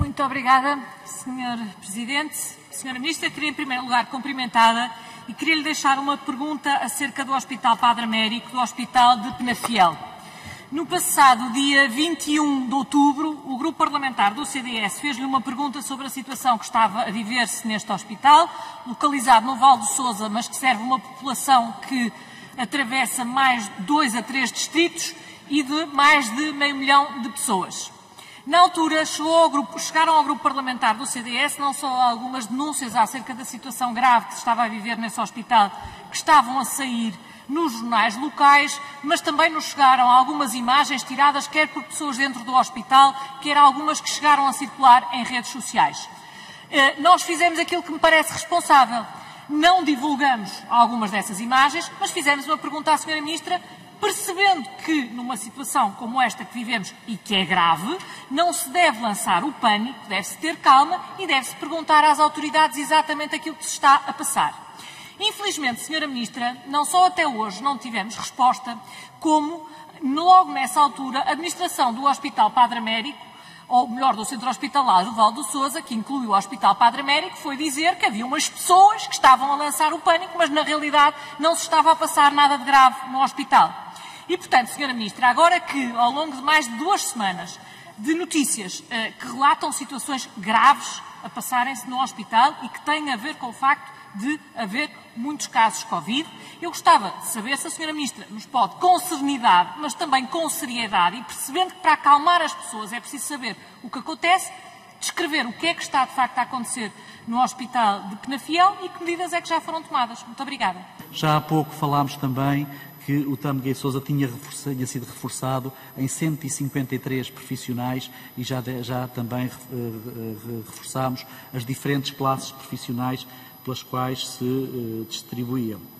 Muito obrigada, Sr. Presidente. Sra. Ministra, queria em primeiro lugar cumprimentá-la e queria lhe deixar uma pergunta acerca do Hospital Padre Américo, do Hospital de Penafiel. No passado dia 21 de outubro, o grupo parlamentar do CDS fez-lhe uma pergunta sobre a situação que estava a viver-se neste hospital, localizado no Val do Sousa, mas que serve uma população que atravessa mais de 2 a 3 distritos e de mais de meio milhão de pessoas. Na altura, chegaram ao grupo parlamentar do CDS não só algumas denúncias acerca da situação grave que se estava a viver nesse hospital, que estavam a sair nos jornais locais, mas também nos chegaram algumas imagens tiradas quer por pessoas dentro do hospital, quer algumas que chegaram a circular em redes sociais. Nós fizemos aquilo que me parece responsável. Não divulgamos algumas dessas imagens, mas fizemos uma pergunta à Sra. Ministra, percebendo que, numa situação como esta que vivemos e que é grave, não se deve lançar o pânico, deve-se ter calma e deve-se perguntar às autoridades exatamente aquilo que se está a passar. Infelizmente, Sra. Ministra, não só até hoje não tivemos resposta, como, logo nessa altura, a administração do Hospital Padre Américo, ou melhor, do Centro Hospitalar do Val do Sousa, que inclui o Hospital Padre Américo, foi dizer que havia umas pessoas que estavam a lançar o pânico, mas na realidade não se estava a passar nada de grave no hospital. E, portanto, Sra. Ministra, agora que ao longo de mais de 2 semanas de notícias que relatam situações graves a passarem-se no hospital e que têm a ver com o facto de haver muitos casos Covid, eu gostava de saber se a Sra. Ministra nos pode, com serenidade, mas também com seriedade, e percebendo que para acalmar as pessoas é preciso saber o que acontece, descrever o que é que está de facto a acontecer no Hospital de Penafiel e que medidas é que já foram tomadas. Muito obrigada. Já há pouco falámos também que o TAM Miguel Sousa tinha sido reforçado em 153 profissionais e já também reforçámos as diferentes classes profissionais pelas quais se distribuíam.